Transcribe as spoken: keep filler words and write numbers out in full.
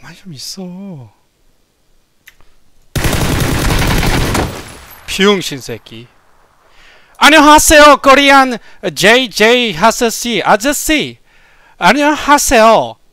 가만히 좀 있어. 비용신 새끼. 안녕하세요, 코리안 제이제이 아저씨, 아저씨. 안녕하세요.